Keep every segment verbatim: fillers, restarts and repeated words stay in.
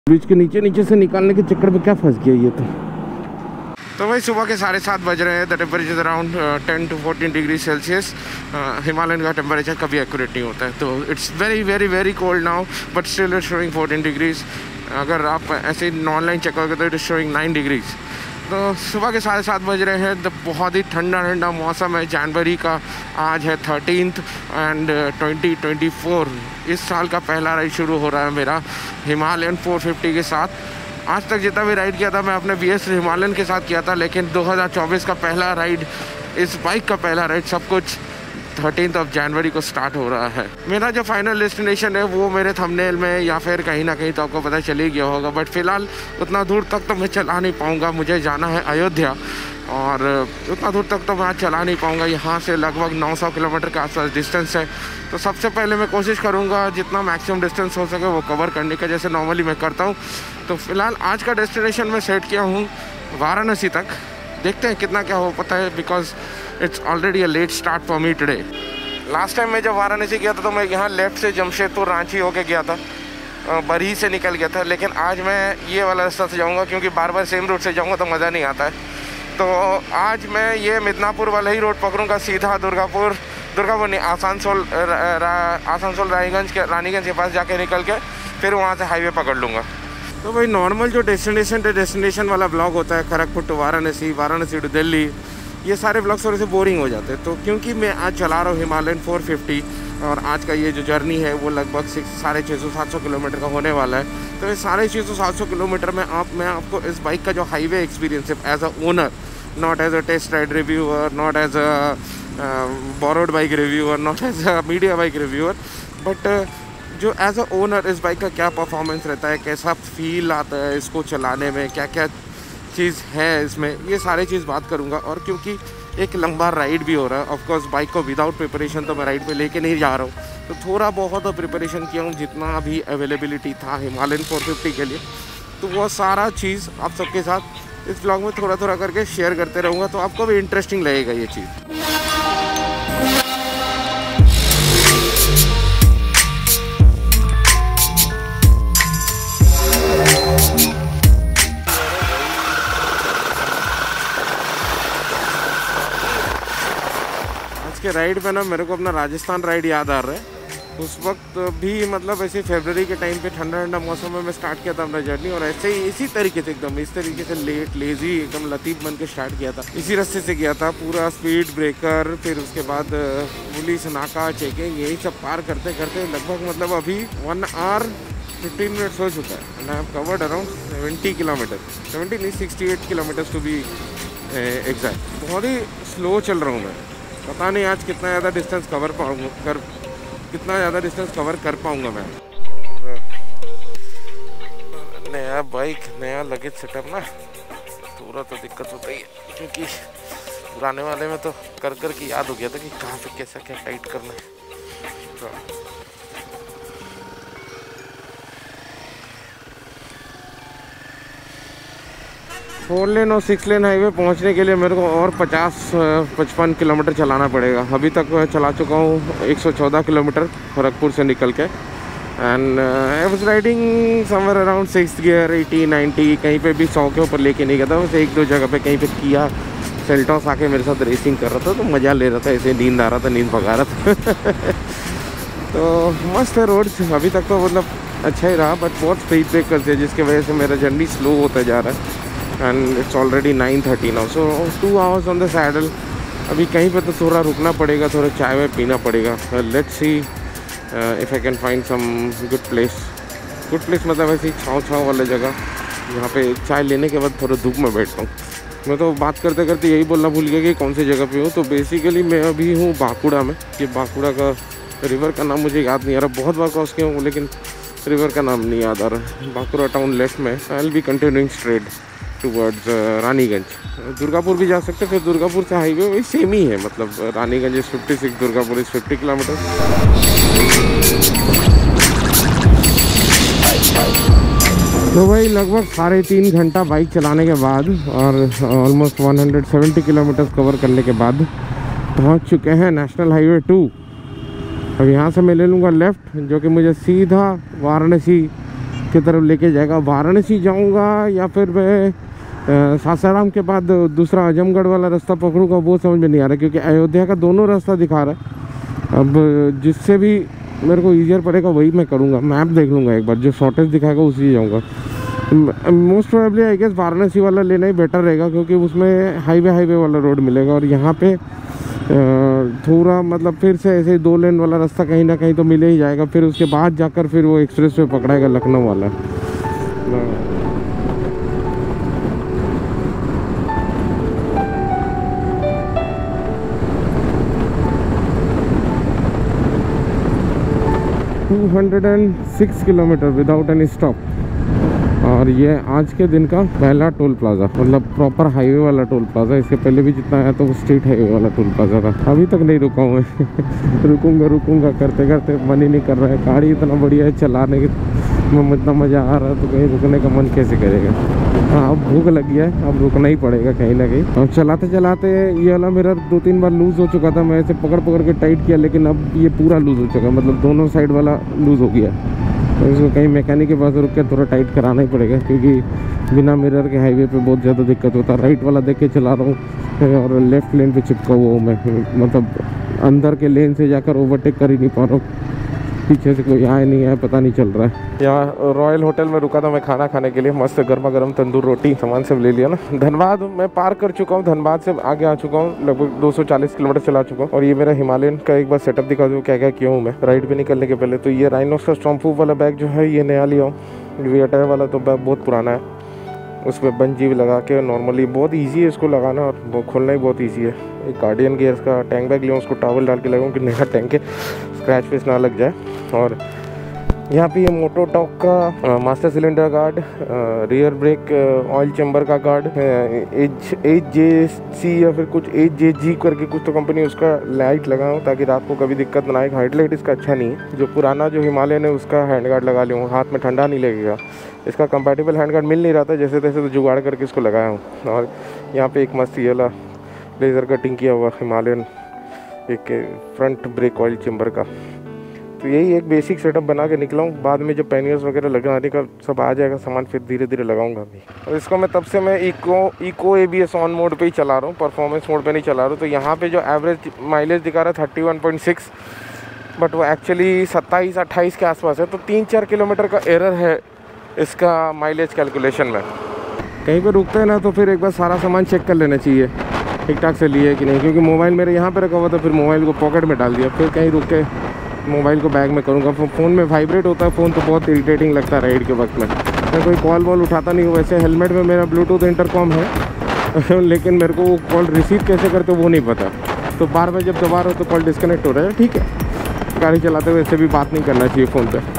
Bridge के नीचे नीचे से निकालने के चक्कर में क्या फंस गया ये तो तो भाई सुबह के साढ़े सात बज रहे हैं। The temperature around ten to fourteen degree Celsius. Himalayan का टेम्परेचर कभी एक्यूरेट नहीं होता है, तो it's very very very cold now, but still it's showing fourteen degrees. अगर आप ऐसे ही ऑनलाइन चेक करोगे तो it is showing nine degrees. तो सुबह के साढ़े सात बज रहे हैं। तो बहुत ही ठंडा ठंडा मौसम है। जनवरी का आज है thirteenth and twenty twenty four. इस साल का पहला राइड शुरू हो रहा है मेरा हिमालयन फोर फिफ्टी के साथ। आज तक जितना भी राइड किया था मैं अपने बी एस हिमालयन के साथ किया था, लेकिन दो हज़ार चौबीस का पहला राइड, इस बाइक का पहला राइड, सब कुछ थर्टीनथ ऑफ जनवरी को स्टार्ट हो रहा है। मेरा जो फाइनल डेस्टिनेशन है वो मेरे थंबनेल में या फिर कहीं ना कहीं तो आपको पता चल ही गया होगा, बट फिलहाल उतना दूर तक तो मैं चला नहीं पाऊँगा। मुझे जाना है अयोध्या और उतना दूर तक तो मैं चला नहीं पाऊँगा। यहाँ से लगभग नौ सौ किलोमीटर के आसपास डिस्टेंस है। तो सबसे पहले मैं कोशिश करूँगा जितना मैक्सिमम डिस्टेंस हो सके वो कवर करने का, जैसे नॉर्मली मैं करता हूँ। तो फिलहाल आज का डेस्टिनेशन मैं सेट किया हूँ वाराणसी तक। देखते हैं कितना क्या हो पता है, because it's already a late start for me today. Last time मैं जब वाराणसी गया था तो मैं यहाँ लेफ्ट से जमशेदपुर रांची होके गया था, बरही से निकल गया था। लेकिन आज मैं ये वाला रास्ता से जाऊँगा क्योंकि बार बार सेम रूट से जाऊँगा तो मज़ा नहीं आता है। तो आज मैं ये मिदनापुर वाला ही रोड पकड़ूँगा, सीधा दुर्गापुर दुर्गापुर नहीं आसानसोल आसानसोल रानीगंज के रानीगंज के पास जाके निकल के फिर वहाँ से हाईवे पकड़ लूँगा। तो भाई नॉर्मल जो डेस्टिनेशन टू डेस्टिनेशन वाला ब्लॉग होता है, खड़गपुर टू वाराणसी, वाराणसी टू दिल्ली, ये सारे ब्लॉग्स थोड़े से बोरिंग हो जाते हैं। तो क्योंकि मैं आज चला रहा हूँ हिमालयन फोर फिफ्टी और आज का ये जो जर्नी है वो लगभग सिक्स साढ़े छः सौ सात सौ किलोमीटर का होने वाला है। तो ये साढ़े छः सौ सात सौ किलोमीटर में आप मैं आपको इस बाइक का जो हाईवे एक्सपीरियंस है as a owner, not as a test ride reviewer, not as a borrowed bike reviewer, not as a media bike reviewer, but जो एज अ ओनर इस बाइक का क्या परफॉर्मेंस रहता है, कैसा फील आता है इसको चलाने में, क्या क्या चीज़ है इसमें, ये सारी चीज़ बात करूँगा। और क्योंकि एक लंबा राइड भी हो रहा है, ऑफकोर्स बाइक को विदाउट प्रिपरेशन तो मैं राइड पे लेके नहीं जा रहा हूँ, तो थोड़ा बहुत प्रिपरेशन किया हूँ जितना भी अवेलेबिलिटी था हिमालयन फोर फिफ्टी के लिए। तो वो सारा चीज़ आप सबके साथ इस ब्लॉग में थोड़ा थोड़ा करके शेयर करते रहूँगा, तो आपको भी इंटरेस्टिंग लगेगा ये चीज़। के राइड पे ना मेरे को अपना राजस्थान राइड याद आ रहा है। उस वक्त भी मतलब ऐसे फरवरी के टाइम पे ठंडा ठंडा मौसम में मैं स्टार्ट किया था अपना जर्नी, और ऐसे ही इसी तरीके से एकदम इस तरीके से लेट लेजी एकदम लतीफ़ बन के स्टार्ट किया था। इसी रास्ते से गया था, पूरा स्पीड ब्रेकर, फिर उसके बाद पुलिस नाका चेकिंग, यही सब पार करते करते लगभग मतलब अभी वन आवर फिफ्टीन मिनट्स हो चुका है and I have covered around seventy kilometre seventy नहीं sixty eight kilometres to be exact. बहुत ही स्लो चल रहा हूँ मैं, पता नहीं आज कितना ज़्यादा डिस्टेंस कवर पाऊँगा कर कितना ज़्यादा डिस्टेंस कवर कर पाऊँगा मैं। नया बाइक नया लगेज सेटअप ना, थोड़ा तो दिक्कत होता ही है, क्योंकि पुराने वाले में तो कर कर के याद हो गया था कि कहाँ पे कैसा क्या टाइट करना है। तो फोर लेन और सिक्स लेन हाईवे पहुंचने के लिए मेरे को और पचास पचपन किलोमीटर चलाना पड़ेगा। अभी तक मैं चला चुका हूँ एक सौ चौदह किलोमीटर खड़गपुर से निकल के, and I was riding somewhere around six gear eighty ninety, कहीं पे भी सौ के ऊपर लेके नहीं गया था। बस एक दो जगह पे कहीं पे किया सेल्टॉस आके मेरे साथ रेसिंग कर रहा था, तो मज़ा ले रहा था, ऐसे नींद आ रहा था, नींद भगा रहा था। तो मस्त है रोड अभी तक तो मतलब अच्छा ही रहा, बट बहुत स्पीड ब्रेकर्स है जिसकी वजह से मेरा जर्नी स्लो होता जा रहा है। And it's already nine thirty now, so two hours on the saddle. अभी कहीं पे तो थोड़ा रुकना पड़ेगा, थोड़ा चाय वाय पीना पड़ेगा। Let's see if I can find some good place good place मतलब ऐसी छाँव छाँव वाले जगह जहाँ पे चाय लेने के बाद थोड़ा धूप में बैठता हूँ। मैं तो बात करते करते यही बोलना भूल गया कि कौन सी जगह पे हूँ। तो बेसिकली मैं अभी हूँ बांकुड़ा में। ये बांकुड़ा का रिवर का नाम मुझे याद नहीं आ रहा, बहुत बार क्रॉस किया हूँ लेकिन रिवर का नाम नहीं याद आ रहा। बांकुड़ा टाउन लेफ्ट में, I will be continuing straight towards Raniganj. Durgapur भी जा सकते हैं, फिर दुर्गापुर से हाईवे वही सेम ही है, मतलब Raniganj is fifty six, Durgapur is fifty kilometre. तो भाई लगभग साढ़े तीन घंटा बाइक चलाने के बाद और almost one hundred seventy kilometre cover करने के बाद पहुंच चुके हैं नेशनल हाईवे टू। अब यहाँ से मैं ले लूँगा लेफ़्ट, जो कि मुझे सीधा वाराणसी की तरफ लेके जाएगा। वाराणसी जाऊंगा या फिर मैं सासाराम के बाद दूसरा आजमगढ़ वाला रास्ता पकड़ूंगा, वो समझ में नहीं आ रहा, क्योंकि अयोध्या का दोनों रास्ता दिखा रहा है। अब जिससे भी मेरे को ईजियर पड़ेगा वही मैं करूँगा। मैप देख लूँगा एक बार, जो शॉर्टेज दिखाएगा उसी जाऊँगा। Most probably I guess Varanasi वाला लेना ही बेटर रहेगा, क्योंकि उसमें हाईवे हाईवे वाला रोड मिलेगा। और यहाँ पे थोड़ा मतलब फिर से ऐसे दो लेन वाला रास्ता कहीं ना कहीं तो मिले ही जाएगा। फिर उसके बाद जाकर फिर वो एक्सप्रेस वे पकड़ाएगा लखनऊ वाला। Two hundred and six kilometre without any stop. और ये आज के दिन का पहला टोल प्लाजा, मतलब प्रॉपर हाईवे वाला टोल प्लाजा। इसके पहले भी जितना आया तो वो स्ट्रीट हाईवे वाला टोल प्लाजा था। अभी तक नहीं रुका हूँ मैं रुकूंगा रुकूंगा करते करते मन ही नहीं कर रहा है। गाड़ी इतना बढ़िया है, चलाने की में इतना मज़ा आ रहा है, तो कहीं रुकने का मन कैसे करेगा। हाँ अब भूख लगी है, अब रुकना ही पड़ेगा कहीं ना कहीं। अब चलाते चलाते ये वाला मिरर दो तीन बार लूज़ हो चुका था, मैं ऐसे पकड़ पकड़ के टाइट किया, लेकिन अब ये पूरा लूज़ हो चुका है, मतलब दोनों साइड वाला लूज़ हो गया। तो इसको कहीं मैकेनिक के पास रुक के थोड़ा टाइट कराना ही पड़ेगा, क्योंकि बिना मिरर के हाईवे पे बहुत ज़्यादा दिक्कत होता है। राइट वाला देख के चला रहा हूँ और लेफ्ट लेन पे चिपका हुआ हूँ मैं, मतलब अंदर के लेन से जाकर ओवरटेक कर ही नहीं पा रहा हूँ। पीछे से कोई आया नहीं है, पता नहीं चल रहा है। यहाँ रॉयल होटल में रुका था मैं खाना खाने के लिए। मस्त गर्मा गर्म तंदूर रोटी सामान सब ले लिया ना। धनबाद मैं पार कर चुका हूँ, धनबाद से आगे आ चुका हूँ, लगभग दो सौ चालीस किलोमीटर चला चुका हूँ। और ये मेरा हिमालयन का एक बार सेटअप दिखा दो क्या क्या किया हूँ मैं राइड पे निकलने के पहले। तो ये राइनोस का स्टॉम्प्रूफ वाला बैग जो है ये नया लिया हूँ। वी टायर वाला तो बैग बहुत पुराना है, उस पर बंजी भी लगा के नॉर्मली बहुत ईजी है इसको लगाना, और वो खोलना ही बहुत ईजी है। एक गार्डियन गियर्स का टैंक बैग लिया, उसको टॉवल डाल के लगाऊँ कि नया टैंक के स्क्रैच फेस ना लग जाए। और यहाँ पे ये मोटो टॉक का master cylinder guard, rear brake oil chamber का guard, H H J C या फिर कुछ एच जे जी करके कुछ तो कंपनी, उसका लाइट लगाऊँ ताकि रात को कभी दिक्कत ना आए। हेडलाइट इसका अच्छा नहीं है, जो पुराना जो हिमालयन है उसका हैंड गार्ड लगा लिया हूँ, हाथ में ठंडा नहीं लगेगा। इसका कंपैटिबल हैंड गार्ड मिल नहीं रहा था, जैसे तैसे तो जुगाड़ करके इसको लगाया हूँ। और यहाँ पे एक मस्त ये वाला लेज़र कटिंग किया हुआ हिमालयन एक फ्रंट ब्रेक ऑयल चैम्बर का। तो यही एक बेसिक सेटअप बना के निकला हूँ। बाद में जब पैनियर्स वगैरह लगाने का सब आ जाएगा सामान, फिर धीरे धीरे लगाऊंगा अभी। और इसको मैं तब से मैं eco eco A B S on mode पे ही चला रहा हूँ, परफॉर्मेंस मोड पे नहीं चला रहा हूँ। तो यहाँ पे जो एवरेज माइलेज दिखा रहा है thirty one point six, but वो एक्चुअली सत्ताईस अट्ठाईस के आसपास है। तो तीन चार किलोमीटर का एरर है इसका माइलेज कैलकुलेशन में। कहीं पर रुकते हैं ना तो फिर एक बार सारा सामान चेक कर लेना चाहिए ठीक ठाक से लिए कि नहीं, क्योंकि मोबाइल मेरे यहाँ पे रखा हुआ था, फिर मोबाइल को पॉकेट में डाल दिया। फिर कहीं रुक के मोबाइल को बैग में करूँगा। फ़ोन में वाइब्रेट होता है फ़ोन, तो बहुत इरिटेटिंग लगता है राइड के वक्त में। मैं कोई कॉल वॉल उठाता नहीं हूँ। वैसे हेलमेट में मेरा ब्लूटूथ इंटरकॉम है लेकिन मेरे को वो कॉल रिसीव कैसे करते वो नहीं पता। तो बार बार जब दबा रहा हो तो कॉल डिस्कनेक्ट हो रहा है। ठीक है, गाड़ी चलाते हुए ऐसे भी बात नहीं करना चाहिए फ़ोन पर।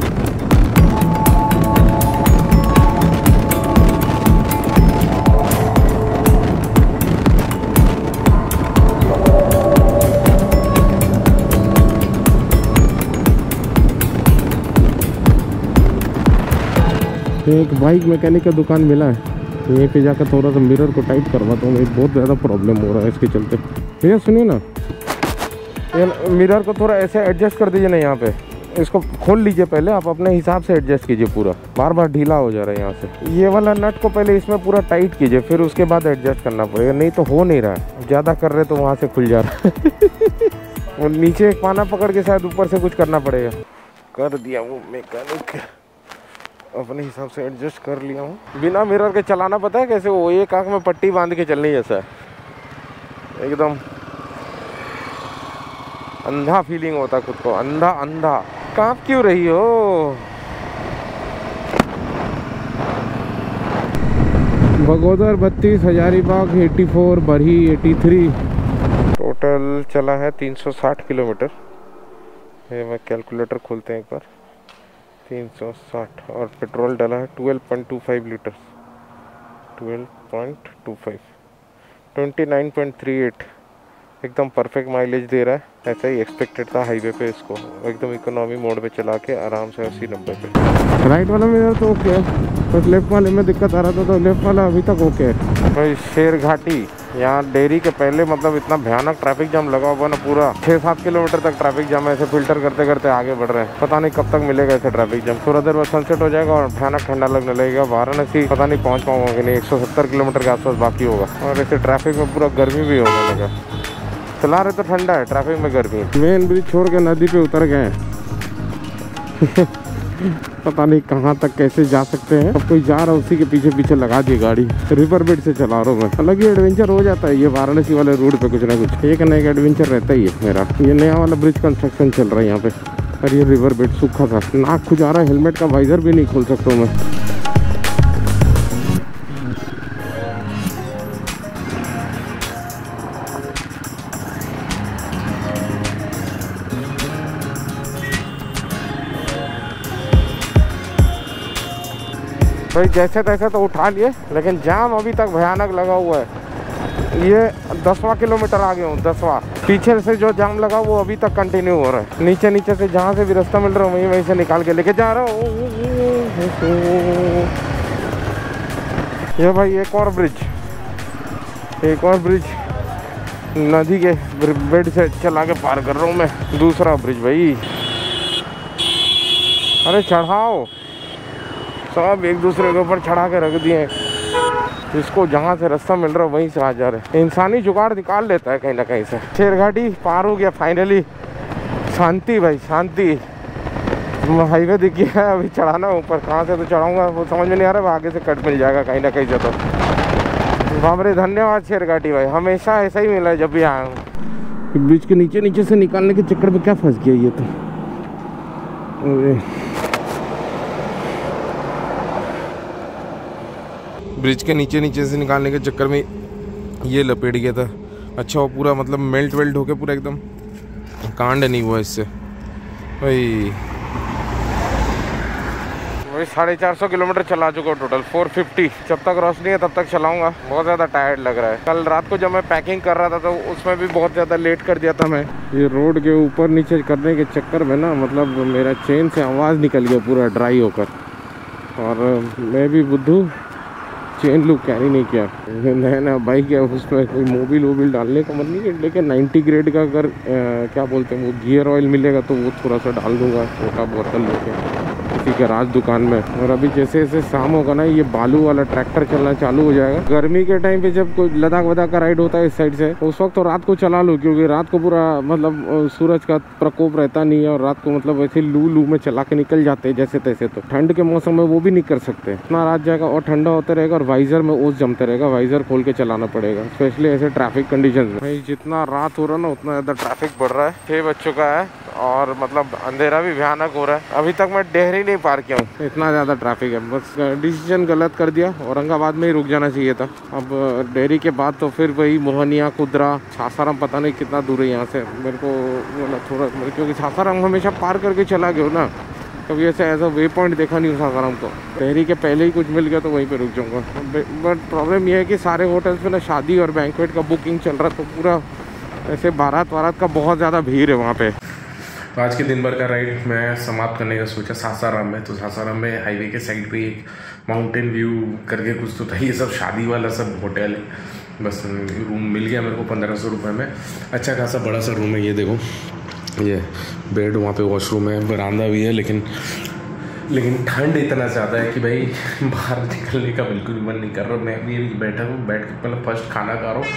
एक बाइक मैकेनिक का दुकान मिला है, यहीं पे जाकर थोड़ा सा मिरर को टाइट करवाता हूँ। मेरी बहुत ज़्यादा प्रॉब्लम हो रहा है इसके चलते। भैया सुनिए ना, ये मिरर को थोड़ा ऐसे एडजस्ट कर दीजिए ना, यहाँ पे इसको खोल लीजिए पहले, आप अपने हिसाब से एडजस्ट कीजिए। पूरा बार बार ढीला हो जा रहा है यहाँ से। ये वाला नट को पहले इसमें पूरा टाइट कीजिए, फिर उसके बाद एडजस्ट करना पड़ेगा, नहीं तो हो नहीं रहा है। ज़्यादा कर रहे तो वहाँ से खुल जा रहा है और नीचे एक पाना पकड़ के शायद ऊपर से कुछ करना पड़ेगा। कर दिया वो मैकेनिक, अपने हिसाब से एडजस्ट कर लिया हूँ। बिना मिरर के चलाना पता है कैसे, वो एक आँख में पट्टी बांध के चलनी जैसा है, एकदम अंधा फीलिंग होता खुद को, अंधा अंधा। कांप क्यों रही हो? बगोदर बत्तीस, Hazaribagh eighty four, Barhi eighty three. Total चला है तीन सौ साठ किलोमीटर। ये मैं कैलकुलेटर खोलते हैं एक बार। तीन सौ साठ और पेट्रोल डाला है twelve point two five litre, twelve point two five, twenty nine point three eight. एकदम परफेक्ट माइलेज दे रहा है, ऐसा ही एक्सपेक्टेड था हाईवे पे। इसको एकदम इकोनॉमी मोड पे चला के आराम से अस्सी नब्बे पे। राइट वाला मेरा तो ओके है, बस लेफ्ट वाले में दिक्कत आ रहा था, तो लेफ्ट वाला अभी तक ओके है। भाई शेर घाटी यहाँ डेयरी के पहले मतलब इतना भयानक ट्रैफिक जाम लगा हुआ ना, पूरा छः सात किलोमीटर तक ट्रैफिक जाम है। ऐसे फिल्टर करते करते आगे बढ़ रहे हैं, पता नहीं कब तक मिलेगा ऐसे ट्रैफिक जाम। थोड़ा देर बाद सनसेट हो जाएगा और भयानक ठंडा लगने लगेगा। वाराणसी पता नहीं पहुँच पाऊंगा कि नहीं, एक सौ सत्तर किलोमीटर के आसपास बाकी होगा और ऐसे ट्रैफिक में पूरा गर्मी भी होने लगा। चला रहे तो ठंडा है, ट्रैफिक में गर्मी। मेन ब्रिज छोड़ के नदी पे उतर गए पता नहीं कहाँ तक कैसे जा सकते हैं। अब कोई जा रहा है उसी के पीछे पीछे लगा दी गाड़ी। रिवर बेड से चला रहा हूँ मैं। अलग ही एडवेंचर हो जाता है ये वाराणसी वाले रोड पे, कुछ ना कुछ एक ना एक एडवेंचर रहता ही है मेरा। ये नया वाला ब्रिज कंस्ट्रक्शन चल रहा है यहाँ पे और ये रिवर बेड सूखा था। नाक खुजा रहा है, हेलमेट का वाइजर भी नहीं खोल सकता हूँ मैं। भाई जैसे तैसे तो उठा लिए, लेकिन जाम अभी तक भयानक लगा हुआ है। ये दसवां किलोमीटर आगे हूँ, दसवां। पीछे से जो जाम लगा वो अभी तक कंटिन्यू हो रहा है। नीचे नीचे से जहाँ से भी रास्ता मिल रहा है वहीं वहीं से निकाल के लेके जा रहा हूँ। ये भाई एक और ब्रिज, एक और ब्रिज नदी के बेड से चला के पार कर रहा हूँ मैं। दूसरा ब्रिज भाई, अरे चढ़ाओ सब एक दूसरे के ऊपर चढ़ा के रख दिए। जिसको जहाँ से रास्ता मिल रहा है वहीं से आ जा रहे। इंसानी जुगाड़ निकाल लेता है कहीं ना कहीं से। शेरघाटी पार हो गया फाइनली, शांति भाई शांति। हाईवे दिख गया है, अभी चढ़ाना ऊपर। कहाँ से तो चढ़ाऊंगा वो समझ में नहीं आ रहा, आगे से कट मिल जाएगा कहीं ना कहीं से। तो बाप रे धन्यवाद शेरघाटी भाई, हमेशा ऐसा ही मिला है जब भी आया हूँ। ब्रिज के नीचे नीचे से निकालने के चक्कर में क्या फंस गया ये तो। ब्रिज के नीचे नीचे से निकालने के चक्कर में ये लपेट गया था। अच्छा वो पूरा मतलब मेल्ट वेल्ट होके पूरा एकदम कांड नहीं हुआ इससे भाई। वही साढ़े चार सौ किलोमीटर चला चुका हूँ टोटल, फोर फिफ्टी। जब तक रोशनी है तब तक चलाऊंगा। बहुत ज़्यादा टायर्ड लग रहा है। कल रात को जब मैं पैकिंग कर रहा था तो उसमें भी बहुत ज़्यादा लेट कर दिया था मैं। ये रोड के ऊपर नीचे करने के चक्कर में ना मतलब मेरा चेन से आवाज़ निकल गया पूरा ड्राई होकर। और मैं भी बुद्धू चेन लूप कैरी नहीं किया। नया नया बाइक है, उसमें कोई मोबिल वोबिल डालने का मन नहीं है। लेकिन नाइन्टी ग्रेड का अगर आ, क्या बोलते हैं वो गियर ऑयल मिलेगा तो वो थोड़ा सा डाल दूंगा छोटा बोतल लेके किसी गैराज दुकान में। और अभी जैसे जैसे शाम होगा ना ये बालू वाला ट्रैक्टर चलना चालू हो जाएगा। गर्मी के टाइम पे जब कोई लद्दाख वदाख का राइड होता है इस साइड से, उस वक्त तो रात को चला लो, क्योंकि रात को पूरा मतलब सूरज का प्रकोप रहता नहीं है और रात को मतलब वैसे लू लू में चला के निकल जाते हैं जैसे तैसे। तो ठंड के मौसम में वो भी नहीं कर सकते, इतना रात जाएगा और ठंडा होता रहेगा और वाइजर में ओस जमते रहेगा। वाइजर खोल के चलाना पड़ेगा, स्पेशली ऐसे ट्रैफिक कंडीशन में। भाई जितना रात हो रहा है ना उतना ज़्यादा ट्रैफिक बढ़ रहा है। छः बज चुका है और मतलब अंधेरा भी भयानक हो रहा है। अभी तक मैं डेहरी नहीं पार किया हूँ, इतना ज़्यादा ट्रैफिक है। बस डिसीजन गलत कर दिया, औरंगाबाद में ही रुक जाना चाहिए था। अब डेहरी के बाद तो फिर वही मोहनिया, कुदरा, सासाराम, पता नहीं कितना दूर है यहाँ से। मेरे को मतलब थोड़ा, क्योंकि सासाराम हमेशा पार करके चला गया ना, कभी ऐसे ऐसा वे पॉइंट देखा नहीं सासाराम को। डेहरी के पहले ही कुछ मिल गया तो वहीं पे रुक जाऊंगा। बट प्रॉब्लम यह है कि सारे होटल्स में ना शादी और बैंक्वेट का बुकिंग चल रहा, तो पूरा ऐसे बारात वारात का बहुत ज़्यादा भीड़ है वहाँ पे। तो आज के दिन भर का राइड मैं समाप्त करने का सोचा सासाराम में। तो सासाराम में हाईवे के साइड पे एक माउंटेन व्यू करके कुछ तो था, ये सब शादी वाला सब होटल है। बस रूम मिल गया मेरे को पंद्रह सौ रुपये में। अच्छा खासा बड़ा सा रूम है, ये देखो, ये बेड, वहाँ पे वॉशरूम है, बरामदा भी है। लेकिन लेकिन ठंड इतना ज़्यादा है कि भाई बाहर निकलने का बिल्कुल भी मन नहीं कर रहा। मैं भी बैठा हूँ, बैठ के मतलब फर्स्ट खाना खा रहा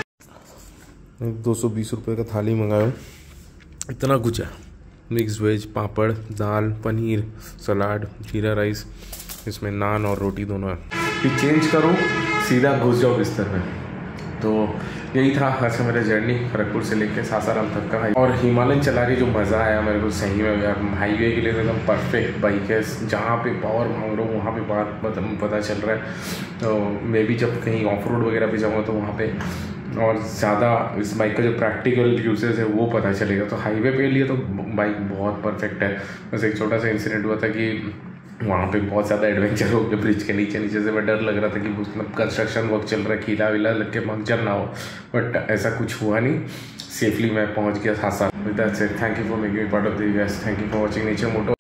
हूँ। दो सौ बीस रुपये का थाली मंगाया हूँ, इतना कुछ है। मिक्स वेज, पापड़, दाल, पनीर, सलाद, जीरा राइस, इसमें नान और रोटी दोनों है। फिर चेंज करो, सीधा घुस जाओ बिस्तर में। तो यही था आज का मेरा जर्नी खड़गपुर से लेके सासाराम तक का। और हिमालयन चला के जो मज़ा आया मेरे को सही में यार, हाईवे के लिए एकदम परफेक्ट बाइक है। जहाँ पे पावर मांग रहा हूँ वहाँ पे बात मतलब पता चल रहा है। तो मैं भी जब कहीं ऑफ रोड वगैरह पे जाऊँगा तो वहाँ पे और ज़्यादा इस बाइक का जो प्रैक्टिकल यूसेज है वो पता चलेगा। तो हाईवे पे लिए तो बाइक बहुत परफेक्ट है। बस एक छोटा सा इंसिडेंट हुआ था कि वहाँ पे बहुत ज़्यादा एडवेंचर हो गया। ब्रिज के नीचे नीचे से मैं डर लग रहा था कि मतलब कंस्ट्रक्शन वर्क चल रहा है, कीला वीला लग के पंक्चर ना हो। बट ऐसा कुछ हुआ नहीं, सेफली मैं पहुँच गया Sasaram. With that said, thank you for making me part of the guys, thank you for watching Nature motto.